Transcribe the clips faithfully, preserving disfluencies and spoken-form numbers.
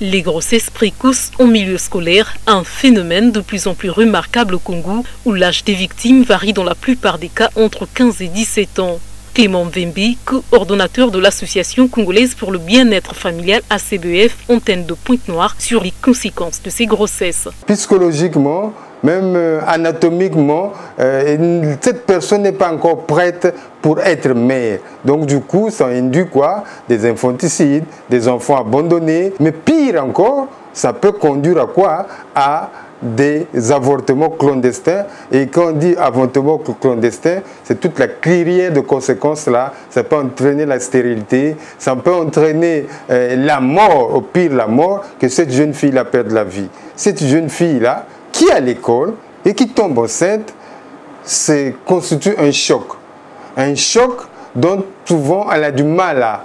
Les grossesses précoces en milieu scolaire, un phénomène de plus en plus remarquable au Congo, où l'âge des victimes varie dans la plupart des cas entre quinze et dix-sept ans. Clément Mvembi, coordonnateur de l'Association congolaise pour le bien-être familial A C B F, antenne de Pointe-Noire, sur les conséquences de ces grossesses. Psychologiquement, même euh, anatomiquement, euh, cette personne n'est pas encore prête pour être mère. Donc du coup, ça induit quoi? Des infanticides, des enfants abandonnés. Mais pire encore, ça peut conduire à quoi? À des avortements clandestins. Et quand on dit avortement clandestin, c'est toute la kyrielle de conséquences là. Ça peut entraîner la stérilité, ça peut entraîner euh, la mort, au pire la mort, que cette jeune fille-là perde la vie. Cette jeune fille-là, qui est à l'école et qui tombe enceinte, c'est constitue un choc. Un choc dont souvent elle a du mal à,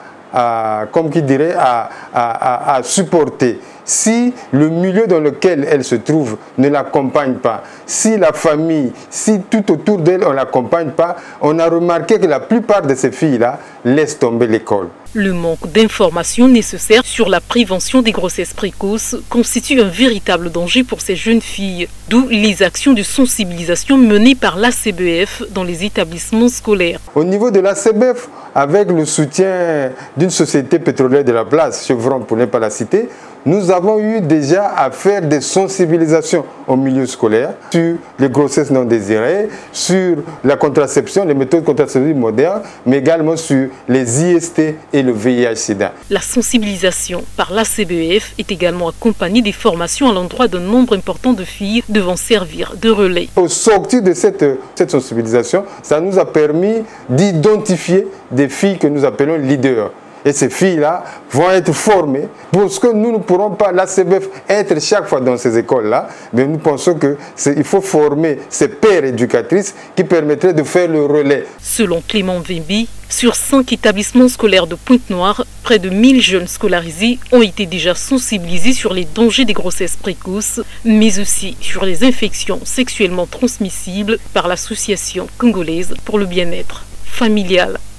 à comme qui dirait, à, à, à, à supporter. Si le milieu dans lequel elle se trouve ne l'accompagne pas, si la famille, si tout autour d'elle on ne l'accompagne pas, on a remarqué que la plupart de ces filles-là laissent tomber l'école. Le manque d'informations nécessaires sur la prévention des grossesses précoces constitue un véritable danger pour ces jeunes filles, d'où les actions de sensibilisation menées par l'A C B F dans les établissements scolaires. Au niveau de l'A C B F, avec le soutien d'une société pétrolière de la place, Chevron pour ne pas la citer, nous avons eu déjà à faire des sensibilisations au milieu scolaire sur les grossesses non désirées, sur la contraception, les méthodes contraceptives modernes, mais également sur les I S T et le V I H sida. La sensibilisation par l'A C B F est également accompagnée des formations à l'endroit d'un nombre important de filles devant servir de relais. Au sortir de cette, cette sensibilisation, ça nous a permis d'identifier des filles que nous appelons leaders. Et ces filles-là vont être formées parce que nous ne pourrons pas, l'A C B F, être chaque fois dans ces écoles-là, mais nous pensons qu'il faut former ces pères éducatrices qui permettraient de faire le relais. Selon Clément Mvembi, sur cinq établissements scolaires de Pointe-Noire, près de mille jeunes scolarisés ont été déjà sensibilisés sur les dangers des grossesses précoces, mais aussi sur les infections sexuellement transmissibles par l'Association congolaise pour le bien-être familial.